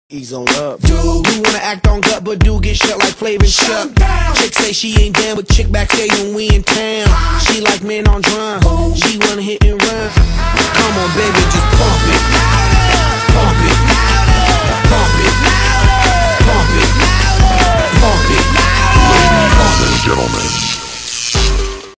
Ease on up. Dude, you wanna act on gut, but do get shut like Flavor Chuck. Chick say she ain't down, but chick backstage when we in town. She like men on drum. She wanna hit and run. Come on, baby.